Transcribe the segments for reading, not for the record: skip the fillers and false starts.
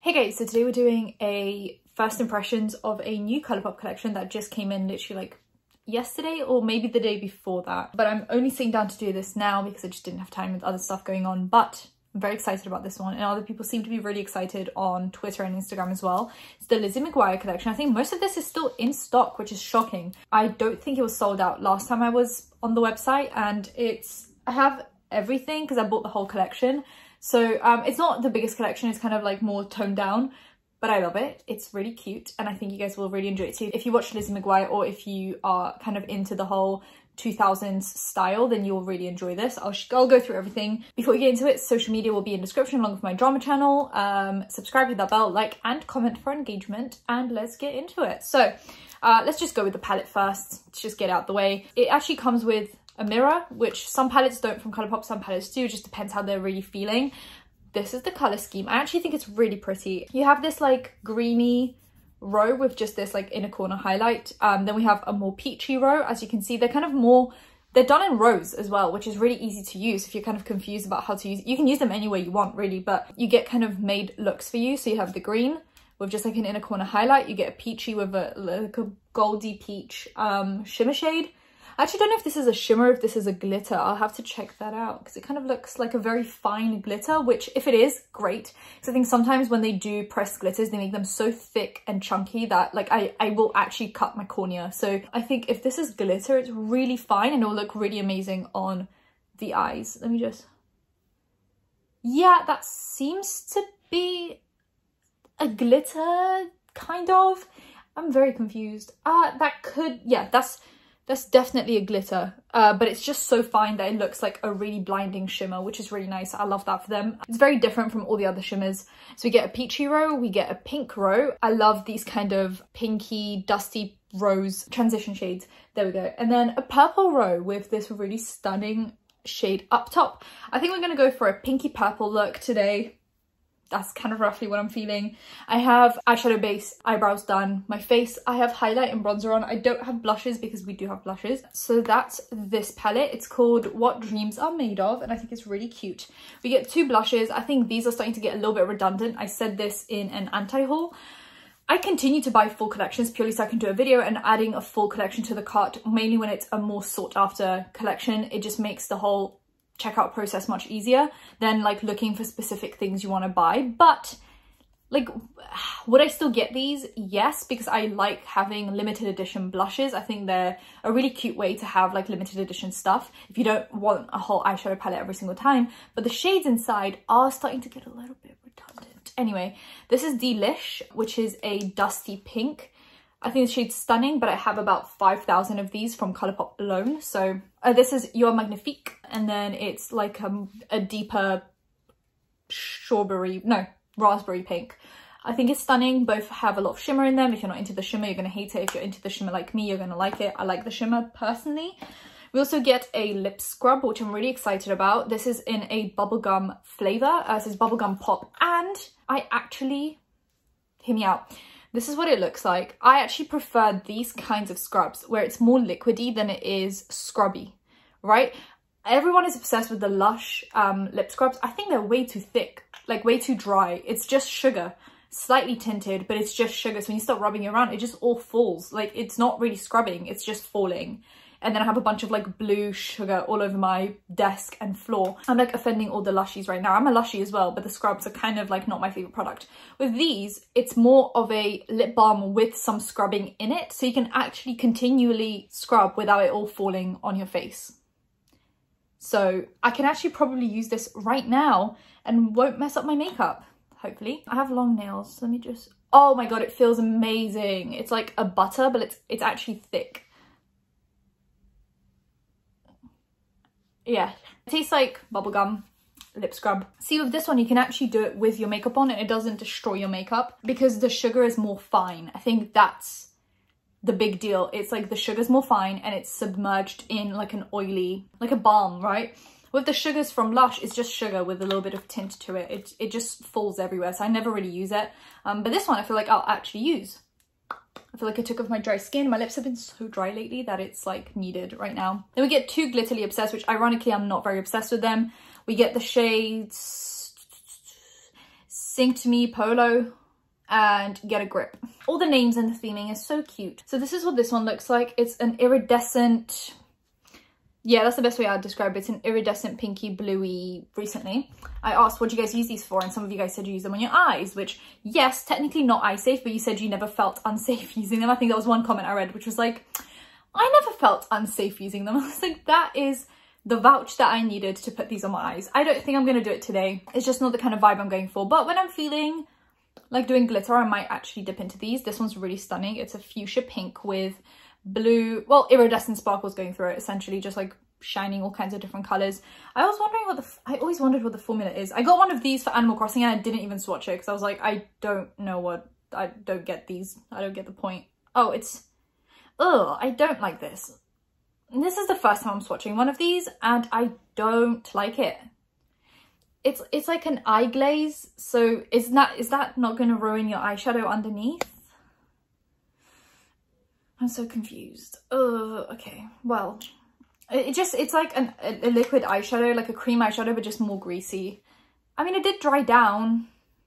Hey guys, so today we're doing a first impressions of a new Colourpop collection that just came in literally like yesterday or maybe the day before that. But I'm only sitting down to do this now because I just didn't have time with other stuff going on. But I'm very excited about this one, and other people seem to be really excited on Twitter and Instagram as well. It's the Lizzie McGuire collection. I think most of this is still in stock, which is shocking. I don't think it was sold out last time I was on the website, and I have everything because I bought the whole collection. So it's not the biggest collection, it's kind of like more toned down, but I love it. It's really cute and I think you guys will really enjoy it too. If you watch Lizzie McGuire or if you are kind of into the whole 2000s style, then you'll really enjoy this. I'll go through everything. Before we get into it, social media will be in description along with my drama channel. Subscribe, hit that bell, like and comment for engagement, and let's get into it. So let's just go with the palette first to just get out the way. It actually comes with a mirror, which some palettes don't from Colourpop, some palettes do. It just depends how they're really feeling. This is the color scheme. I actually think it's really pretty. You have this like greeny row with just this like inner corner highlight. Then we have a more peachy row. As you can see, they're kind of more, they're done in rows as well, which is really easy to use if you're kind of confused about how to use it. You can use them any way you want really, but you get kind of made looks for you. So you have the green with just like an inner corner highlight. You get a peachy with like a goldy peach shimmer shade. I actually don't know if this is a shimmer, if this is a glitter. I'll have to check that out because it kind of looks like a very fine glitter, which if it is, great. Because I think sometimes when they do pressed glitters, they make them so thick and chunky that like I will actually cut my cornea. So I think if this is glitter, it's really fine and it will look really amazing on the eyes. Let me just... Yeah, that seems to be a glitter, kind of. I'm very confused. That could... Yeah, that's definitely a glitter, but it's just so fine that it looks like a really blinding shimmer, which is really nice. I love that for them. It's very different from all the other shimmers. So we get a peachy row, we get a pink row. I love these kind of pinky, dusty rose transition shades. There we go. And then a purple row with this really stunning shade up top. I think we're going to go for a pinky purple look today. That's kind of roughly what I'm feeling. I have eyeshadow base, eyebrows done. My face, I have highlight and bronzer on. I don't have blushes because we do have blushes. So that's this palette. It's called What Dreams Are Made Of, and I think it's really cute. We get two blushes. I think these are starting to get a little bit redundant. I said this in an anti-haul. I continue to buy full collections purely so I can do a video, and adding a full collection to the cart, mainly when it's a more sought after collection, it just makes the whole checkout process much easier than like looking for specific things you want to buy. But like, would I still get these? Yes, because I like having limited edition blushes. I think they're a really cute way to have like limited edition stuff if you don't want a whole eyeshadow palette every single time. But the shades inside are starting to get a little bit redundant. Anyway, this is Delish, which is a dusty pink. I think the shade's stunning, but I have about 5,000 of these from Colourpop alone. So this is Your Magnifique, and then it's like a deeper raspberry pink. I think it's stunning. Both have a lot of shimmer in them. If you're not into the shimmer, you're going to hate it. If you're into the shimmer like me, you're going to like it. I like the shimmer personally. We also get a lip scrub, which I'm really excited about. This is in a bubblegum flavour. It says bubblegum pop, and I actually... Hear me out. This is what it looks like. I actually prefer these kinds of scrubs where it's more liquidy than it is scrubby, right? Everyone is obsessed with the Lush lip scrubs. I think they're way too thick, like way too dry. It's just sugar, slightly tinted, but it's just sugar. So when you start rubbing it around, it just all falls. Like it's not really scrubbing, it's just falling. And then I have a bunch of like blue sugar all over my desk and floor. I'm like offending all the Lushies right now. I'm a Lushie as well, but the scrubs are kind of like not my favorite product. With these, it's more of a lip balm with some scrubbing in it. So you can actually continually scrub without it all falling on your face. So I can actually probably use this right now and won't mess up my makeup, hopefully. I have long nails. Let me just... Oh my God, it feels amazing. It's like a butter, but it's actually thick. Yeah, it tastes like bubblegum lip scrub. See, with this one, you can actually do it with your makeup on and it doesn't destroy your makeup because the sugar is more fine. I think that's the big deal. It's like the sugar's more fine and it's submerged in like an oily, like a balm, right? With the sugars from Lush, it's just sugar with a little bit of tint to it. It just falls everywhere, so I never really use it. But this one I feel like I'll actually use. I feel like I took off my dry skin. My lips have been so dry lately that it's like needed right now. Then we get two Glitterly Obsessed, which ironically I'm not very obsessed with them. We get the shades Sing to Me, Polo, and Get a Grip. All the names and the theming is so cute. So this is what this one looks like. It's an iridescent, yeah, that's the best way I'd describe it. It's an iridescent pinky bluey. Recently I asked what do you guys use these for, and some of you guys said you use them on your eyes, which yes, technically not eye safe, but you said you never felt unsafe using them. I think that was one comment I read, which was like, I never felt unsafe using them. I was like, that is the vouch that I needed to put these on my eyes. I don't think I'm going to do it today. It's just not the kind of vibe I'm going for. But when I'm feeling like doing glitter, I might actually dip into these. This one's really stunning. It's a fuchsia pink with blue, well, iridescent sparkles going through it, essentially just like shining all kinds of different colors. I was wondering I always wondered what the formula is. I got one of these for Animal Crossing and I didn't even swatch it because I was like, I don't know what, I don't get these. I don't get the point. Oh, it's, ugh, I don't like this. This is the first time I'm swatching one of these and I don't like it. It's like an eye glaze, so is that not going to ruin your eyeshadow underneath? I'm so confused. Oh, okay. Well, it's like a liquid eyeshadow, like a cream eyeshadow, but just more greasy. I mean, it did dry down.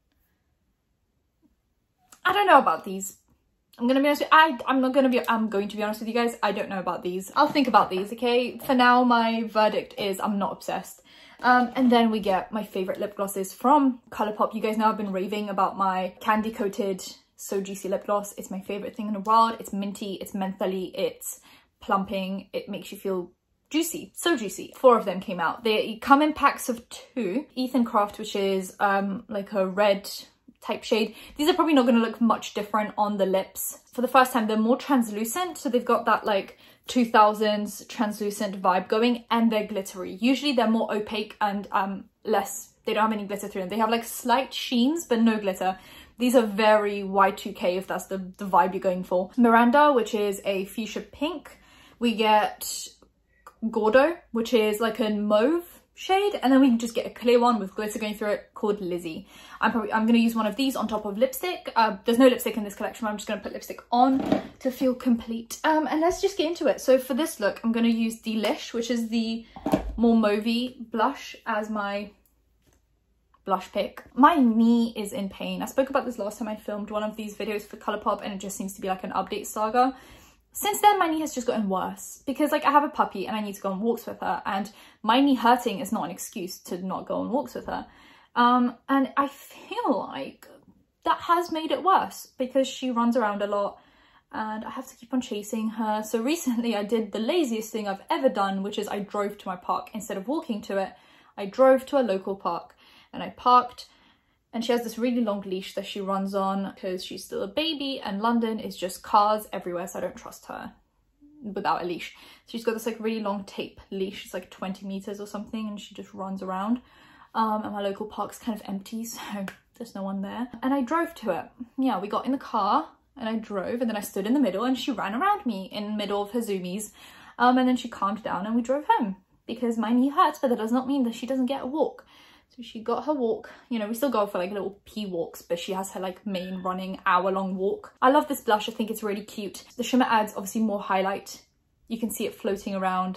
I don't know about these. I'm gonna be honest with you, I'm going to be honest with you guys. I don't know about these. I'll think about these, okay? For now, my verdict is I'm not obsessed. And then we get my favorite lip glosses from Colourpop. You guys know I've been raving about my candy coated So Juicy lip gloss. It's my favorite thing in the world. It's minty, it's mentholy, it's plumping, it makes you feel juicy, so juicy. 4 of them came out. They come in packs of 2. Ethan Craft, which is like a red type shade. These are probably not going to look much different on the lips. For the first time, they're more translucent, so they've got that like 2000s translucent vibe going, and they're glittery. Usually they're more opaque and less, they don't have any glitter through them. They have like slight sheens but no glitter. These are very Y2K if that's the vibe you're going for. Miranda, which is a fuchsia pink. We get Gordo, which is like a mauve shade, and then we can just get a clear one with glitter going through it called Lizzie. I'm going to use one of these on top of lipstick. There's no lipstick in this collection, but I'm just going to put lipstick on to feel complete. And let's just get into it. So for this look, I'm going to use Delish, which is the more mauvey blush, as my blush pick. My knee is in pain. I spoke about this last time I filmed one of these videos for Colourpop, and it just seems to be like an update saga. Since then, my knee has just gotten worse because like I have a puppy and I need to go on walks with her, and my knee hurting is not an excuse to not go on walks with her. And I feel like that has made it worse because she runs around a lot and I have to keep on chasing her. So recently I did the laziest thing I've ever done, which is I drove to my park. Instead of walking to it, I drove to a local park and I parked. And she has this really long leash that she runs on because she's still a baby, and London is just cars everywhere, so I don't trust her without a leash. So she's got this like really long tape leash. It's like 20 meters or something, and she just runs around. And my local park's kind of empty, so there's no one there. And I drove to it. Yeah, we got in the car and I drove, and then I stood in the middle and she ran around me in the middle of her zoomies. And then she calmed down and we drove home because my knee hurts, but that does not mean that she doesn't get a walk. So she got her walk. You know, we still go for like little pee walks, but she has her like main running hour-long walk. I love this blush. I think it's really cute. The shimmer adds obviously more highlight. You can see it floating around.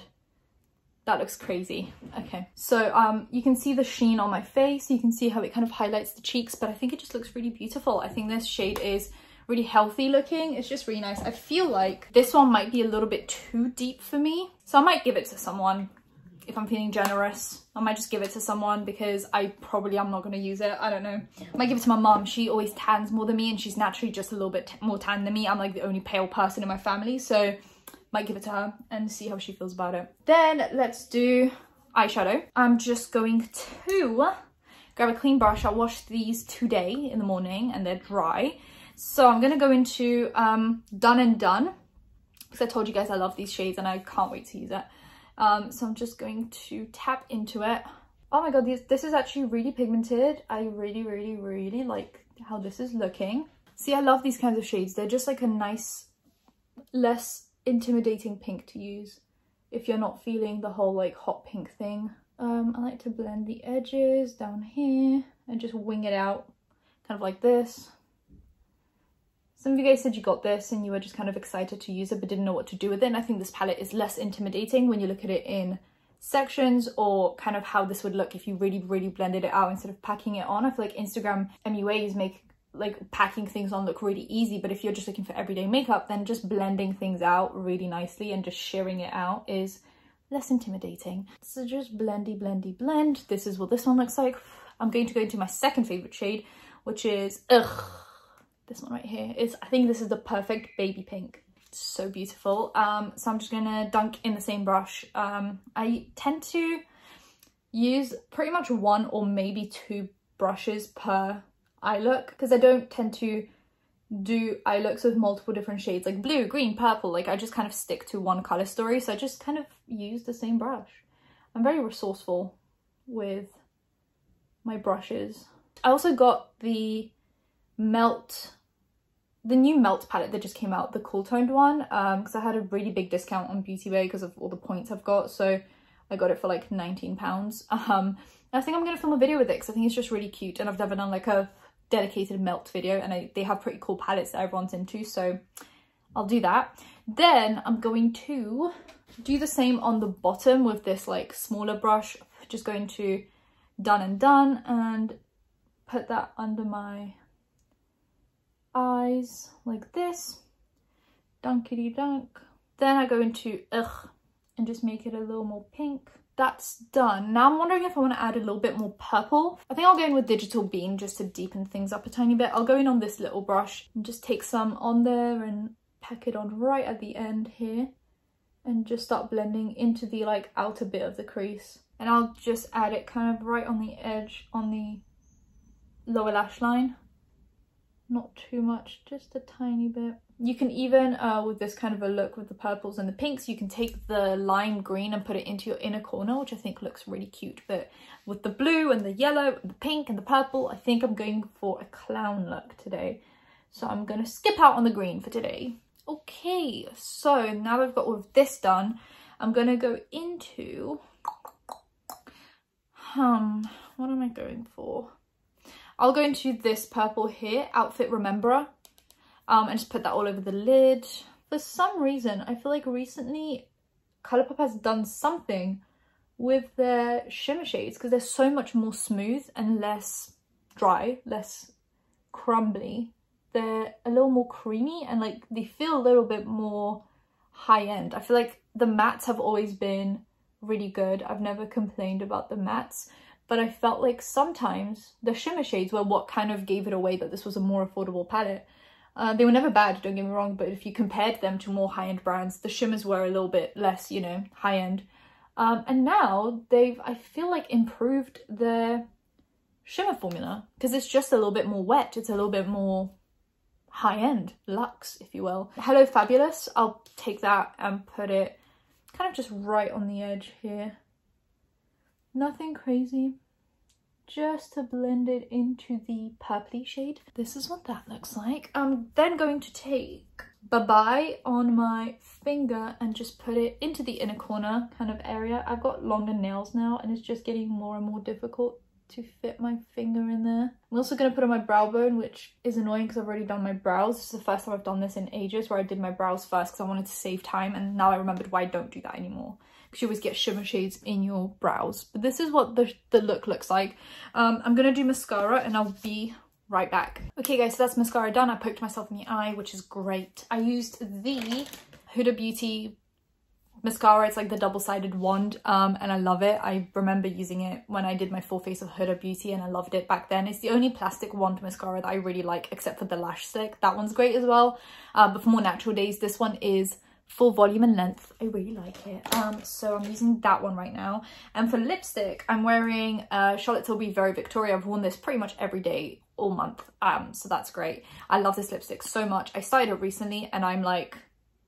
That looks crazy. Okay, so you can see the sheen on my face. You can see how it kind of highlights the cheeks, but I think it just looks really beautiful. I think this shade is really healthy looking. It's just really nice. I feel like this one might be a little bit too deep for me, so I might give it to someone. If I'm feeling generous, I might just give it to someone because I probably am not going to use it. I don't know. I might give it to my mum. She always tans more than me, and she's naturally just a little bit more tan than me. I'm like the only pale person in my family, so might give it to her and see how she feels about it. Then let's do eyeshadow. I'm just going to grab a clean brush. I washed these today in the morning and they're dry. So I'm going to go into Done and Done because I told you guys I love these shades and I can't wait to use it. So I'm just going to tap into it. Oh my god, this is actually really pigmented. I really like how this is looking. See, I love these kinds of shades. They're just like a nice, less intimidating pink to use if you're not feeling the whole like hot pink thing. I like to blend the edges down here and just wing it out kind of like this. Some of you guys said you got this and you were just kind of excited to use it but didn't know what to do with it, and I think this palette is less intimidating when you look at it in sections, or kind of how this would look if you really blended it out instead of packing it on. I feel like Instagram MUAs make like packing things on look really easy, but if you're just looking for everyday makeup, then just blending things out really nicely and just shearing it out is less intimidating. So just blendy blend. This is what this one looks like. I'm going to go into my second favorite shade, which is this one right here. I think this is the perfect baby pink. It's so beautiful. So I'm just gonna dunk in the same brush. I tend to use pretty much one or maybe two brushes per eye look, because I don't tend to do eye looks with multiple different shades like blue, green, purple. Like I just kind of stick to one color story, so I just kind of use the same brush. I'm very resourceful with my brushes. I also got the new Melt palette that just came out, the cool toned one, because I had a really big discount on Beauty Bay because of all the points I've got, so I got it for like £19. I think I'm gonna film a video with it because I think it's just really cute, and I've never done like a dedicated Melt video, and they have pretty cool palettes that everyone's into, so I'll do that. Then I'm going to do the same on the bottom with this like smaller brush. Just going to Done and Done and put that under my eyes like this, dunkity dunk. Then I go into and just make it a little more pink. That's done. Now I'm wondering if I want to add a little bit more purple. I think I'll go in with Digital Beam just to deepen things up a tiny bit. I'll go in on this little brush and just take some on there and pack it on right at the end here and just start blending into the like outer bit of the crease. And I'll just add it kind of right on the edge on the lower lash line. Not too much, just a tiny bit. You can even, with this kind of a look with the purples and the pinks, you can take the lime green and put it into your inner corner, which I think looks really cute. But with the blue and the yellow and the pink and the purple, I think I'm going for a clown look today. So I'm going to skip out on the green for today. Okay, so now I've got all of this done, I'm going to go into, what am I going for? I'll go into this purple here, Outfit Rememberer, and just put that all over the lid. For some reason, I feel like recently Colourpop has done something with their shimmer shades because they're so much more smooth and less dry, less crumbly. They're a little more creamy and like they feel a little bit more high-end. I feel like the mattes have always been really good. I've never complained about the mattes. But I felt like sometimes the shimmer shades were what kind of gave it away that this was a more affordable palette. They were never bad, don't get me wrong, but if you compared them to more high-end brands, the shimmers were a little bit less, you know, high-end. And now they've, I feel like, improved their shimmer formula because it's just a little bit more wet. It's a little bit more high-end, luxe, if you will. Hello Fabulous, I'll take that and put it kind of just right on the edge here. Nothing crazy, just to blend it into the purpley shade. This is what that looks like. I'm then going to take Bye Bye on my finger and just put it into the inner corner kind of area. I've got longer nails now and it's just getting more and more difficult to fit my finger in there. I'm also going to put on my brow bone, which is annoying because I've already done my brows. This is the first time I've done this in ages where I did my brows first because I wanted to save time, and now I remembered why I don't do that anymore. You always get shimmer shades in your brows. But this is what the look looks like. I'm gonna do mascara and I'll be right back. Okay guys, so that's mascara done. I poked myself in the eye, which is great. I used the Huda Beauty mascara. It's like the double-sided wand, and I love it. I remember using it when I did my full face of Huda Beauty and I loved it back then. It's the only plastic wand mascara that I really like, except for the lash stick. That one's great as well. But for more natural days, this one is full volume and length. I really like it. So I'm using that one right now. And for lipstick, I'm wearing Charlotte Tilbury Very Victoria. I've worn this pretty much every day all month, so that's great. I love this lipstick so much. I started it recently and I'm like,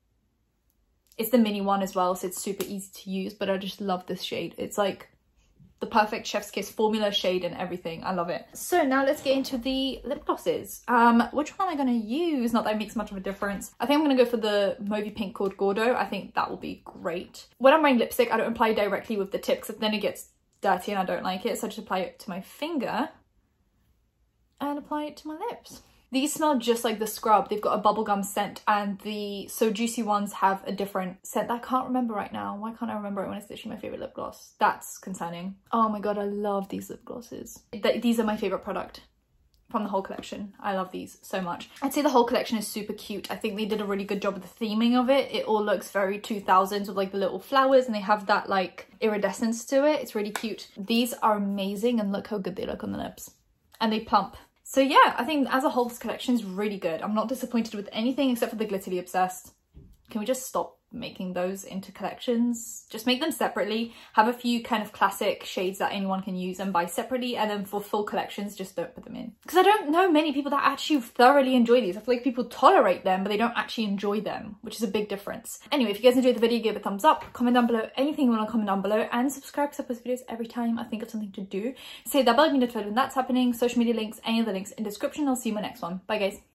it's the mini one as well, so it's super easy to use, but I just love this shade. It's like the perfect Chef's Kiss formula shade and everything. I love it. So now let's get into the lip glosses. Which one am I going to use? Not that it makes much of a difference. I think I'm going to go for the Mauvey Pink called Gordo. I think that will be great. When I'm wearing lipstick, I don't apply directly with the tip because then it gets dirty and I don't like it. So I just apply it to my finger and apply it to my lips. These smell just like the scrub. They've got a bubblegum scent, and the So Juicy ones have a different scent that I can't remember right now. Why can't I remember it when it's literally my favorite lip gloss? That's concerning. Oh my god, I love these lip glosses. These are my favorite product from the whole collection. I love these so much. I'd say the whole collection is super cute. I think they did a really good job with the theming of it. It all looks very 2000s with like the little flowers, and they have that like iridescence to it. It's really cute. These are amazing, and look how good they look on the lips. And they plump. So yeah, I think as a whole this collection is really good. I'm not disappointed with anything except for the Glitterly Obsessed. Can we just stop making those into collections? Just make them separately. Have a few kind of classic shades that anyone can use and buy separately, and then for full collections just don't put them in. Because I don't know many people that actually thoroughly enjoy these. I feel like people tolerate them but they don't actually enjoy them, which is a big difference. Anyway, if you guys enjoyed the video, give it a thumbs up, comment down below anything you want to comment down below, and subscribe because I post videos every time I think of something to do. So that bell, be notified when that's happening. Social media links, any other links in the description. I'll see you in my next one. Bye guys.